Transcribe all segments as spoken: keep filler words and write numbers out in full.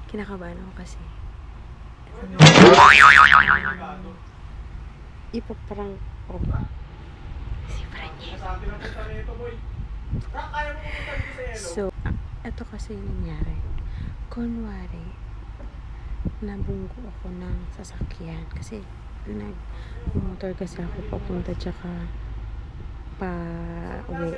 kinakabahan ako kasi ipaprank ko si Franye. So, ito kasi yung nangyari. Kunwari, nabunggo ako ng sasakyan kasi nag-motor kasi ako papunta tsaka pa uwi.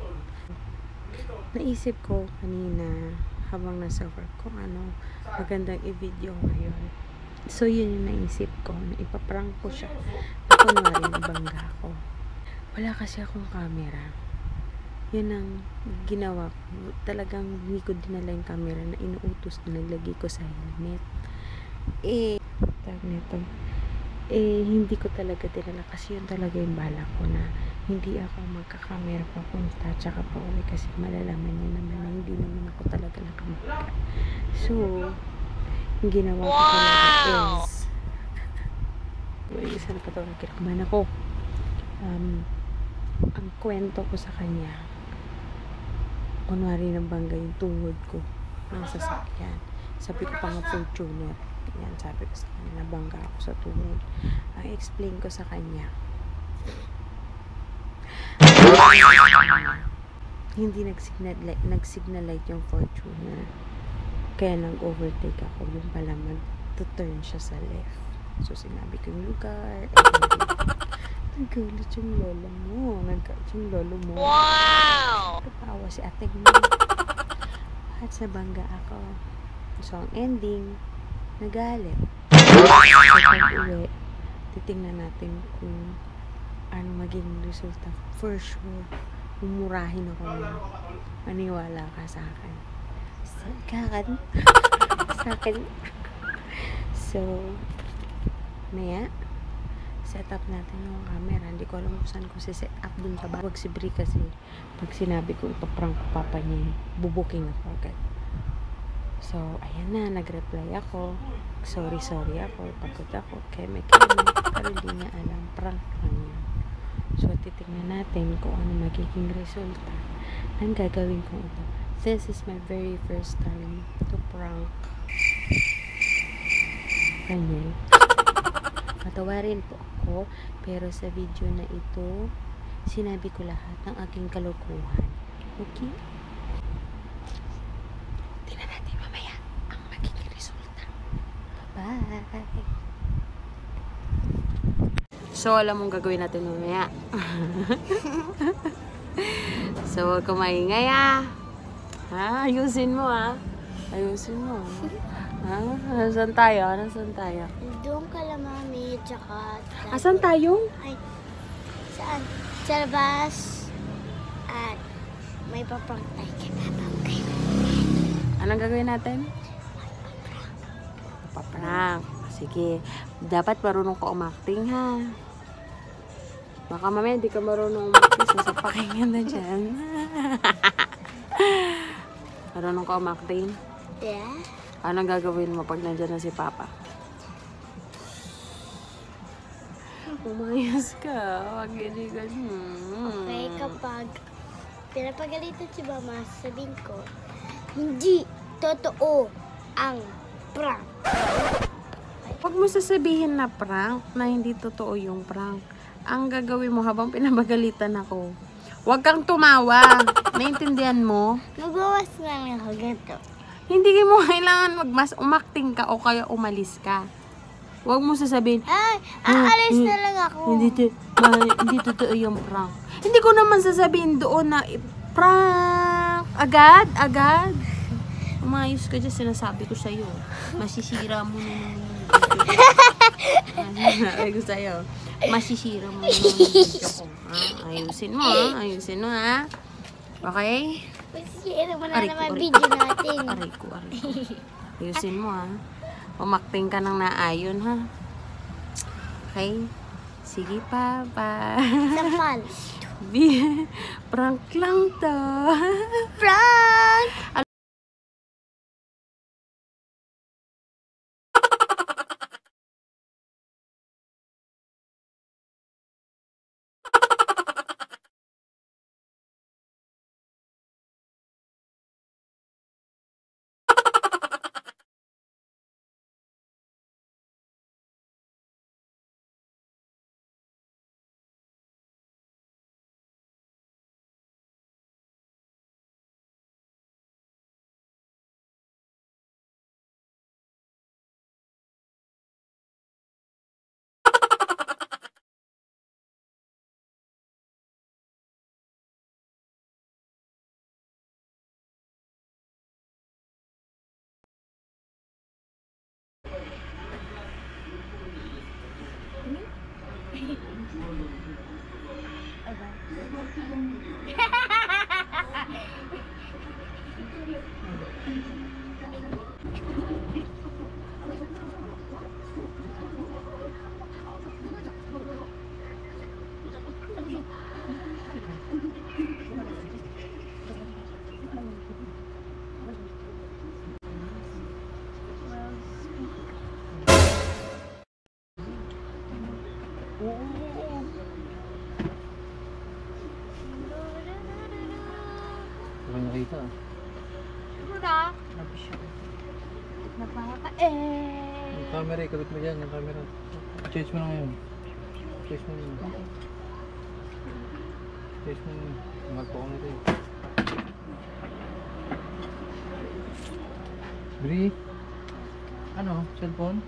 Naisip ko kanina habang nasa work kung ano magandang i-video ngayon. So, yun yung naisip ko na ipaprank ko siya na kunwari nabangga ako. Wala kasi akong camera. Yun ang ginawa ko. Talagang hindi ko dinala yung camera na inuutos na naglagay ko sa helmet. Eh, tawag nito. Eh, hindi ko talaga dinala kasi yun talaga yung bala ko na hindi ako magkakamera papunta tsaka pa uwi kasi malalaman niya naman na hindi naman ako talaga nakamaka. So, yung ginawa ko talaga is wait, isa na pa ito nagkirakaman ako. Um, ang kwento ko sa kanya kunwari nabangga yung tuhod ko ng sasakyan. Sabi ko pa nga Fortuner. Yan, sabi ko sa kanya, nabangga ako sa tuhod. Ang explain ko sa kanya, hindi nag-signal light, nag-signal light yung Fortuner. Kaya nag-overtake ako. Yung pala mag-turn siya sa left. So, sinabi ko yung lugar. Nagalit yung lola mo. Nagalit yung lolo mo. Wow! Tawa si ate mo. At sa bangga ako. So, ang ending, nagalit. So, pag uwi, titingnan natin kung ano maging resulta. For sure, umurahin ako na maniwala ka sa akin. Sa akin. Sa akin. So, maya, set up natin yung camera. Hindi ko alam kung saan ko si-set up dun sa bawag si Bri kasi pag sinabi ko ipaprank ko papa niya, bubuking ako agad. So, ayan na, nag-reply ako. Sorry, sorry ako. Pagod ako. Kaya may kaya pero hindi niya alam. Prank lang yun. So, titingnan natin kung ano magiging resulta ng gagawin ko ito. This is my very first time to prank Daniel. Patawarin po ako, pero sa video na ito, sinabi ko lahat ng aking kalokohan. Okay? Tingnan natin mamaya ang magiging resulta. Bye! So, alam mong gagawin natin mamaya. So, huwag kang maingay ah. Ha? Ayusin mo ah. Ayusin mo. Ha? Nasaan tayo? Nasaan tayo? Doon ka lang, mami, tsaka... Asan tayo? Ay, saan? Sa labas. At may paprank tayo kay Papa. Okay. Anong gagawin natin? Paprank. Sige. Dapat marunong ka umakting, ha? Baka mamaya hindi ka marunong umakting. Sasapakin ka na dyan. Marunong ka umakting? Yeah. Anong gagawin mo pag nandyan na si Papa? Umayos ka. Huwag ganigan. Okay, kapag pinapagalitan si Mama, sabihin ko, hindi totoo ang prank. Huwag mo sasabihin na prank, na hindi totoo yung prank. Ang gagawin mo habang pinapagalitan ako, huwag kang tumawa. Naintindihan mo? Magawas na lang ako ganito. Hindi mo kailangan magmas umakting ka o kaya umalis ka. Huwag mo sasabihin, Ay, aalis na lang ako. Hindi, to, ma, hindi totoo yung prank. Hindi ko naman sasabihin doon na eh, prank. Agad, agad. Umayos ka dyan, sinasabi ko sa'yo. Masisira mo na naman yung video. Ay ko sa'yo. Masisira mo na naman yung video ko. Ha? Ayusin mo, ha? Ayusin mo, ha? Okay? Masisira mo na Aray ko, naman aray. video natin. Aray ko, aray ko. Ayusin mo, ha? Umakting ka ng naayon, ha? Okay? Sige pa, pa. Sampal. Prank lang to. Prank! Wala nakita ah. Wala. Napaka eh. Yung camera, ikabit mo dyan, yung camera. Change mo na ngayon. Change mo na. Change mo na. Magpo ko nito eh. Bri? Ano? Cellphone?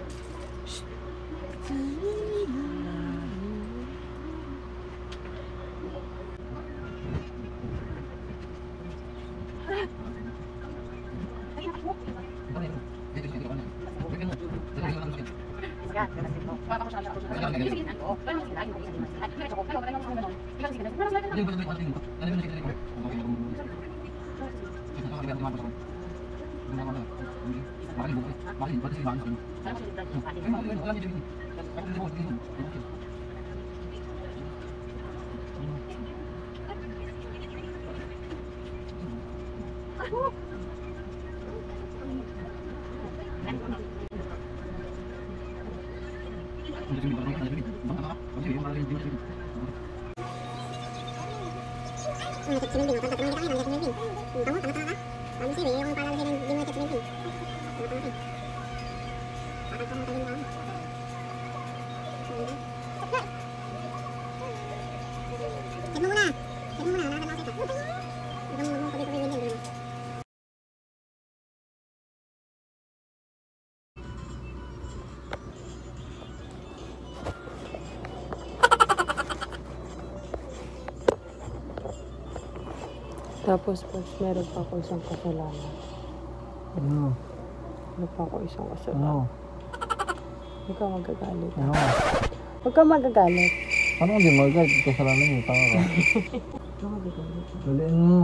Tapos, Pops, meron pa ako isang kasalanan. Ano? Meron pa ako isang Ano? kasalanan. Huwag ka magagalit. Ano? Huwag ka magagalit. Ano hindi magagad? Kasalanan mo, tanga ka. Huwag ka magagalit. Daliin mo.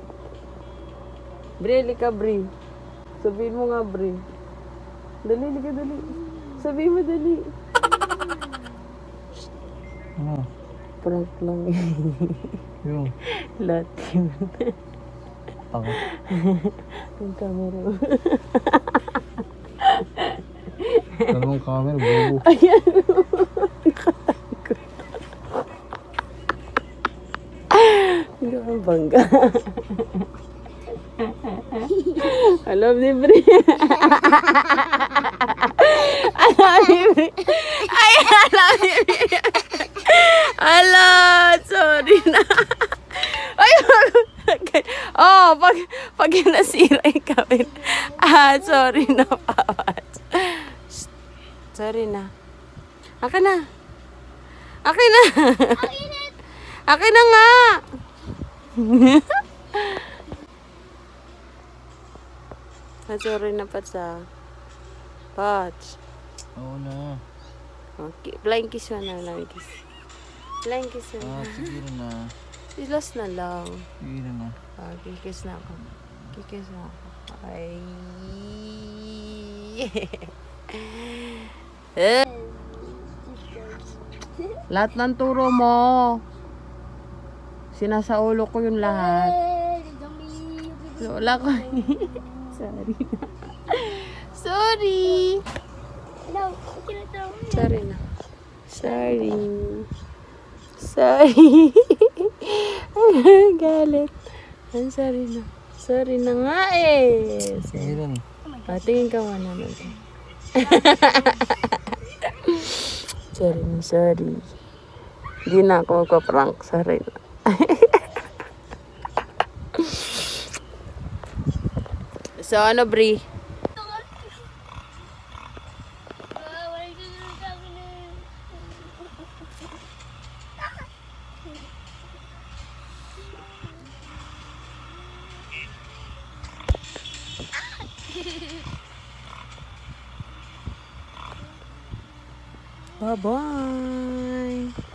Bri, lika, Bri. Sabihin mo nga, Bri. Dali, lika, dali. Sabihin mo, dali. Ano? Prank lang eh. Yung. Lahat yun. Tanga. Yung camera mo. Dalawang camera, bobo. Ayan. Nakatakot. Hindi ka bangga. Alam ni Bri. Alam ni Bri. Ay, alam ni Bri. Ala, sorry na. Ay, oh, pag, pag nasira yung camera. Ah, sorry na, Pawas. Sorry na. Akin na. Akin na. Akin na nga. Ah, sorry na, Pats, ah. Pats. Oo na. Okay, flying kiss mo na, flying kiss. Flying kiss mo Ah, na. sige na. Last na lang. Sige na. Ah, kikiss na ako. Kikiss na ako. Ay. Eh. Lahat ng turo mo. Sinasaulo ko yung lahat. So, wala ko. Sorry na. Sorry. No, kinatawa. Sorry na. Sorry. Sorry. Galit. I'm sorry na. Sorry na nga eh. Sige na. Ah, tingin ka mo naman. Sorry na, sorry. Hindi na ako magpa-prank. Sorry na. So, ano, Bri? Bye-bye.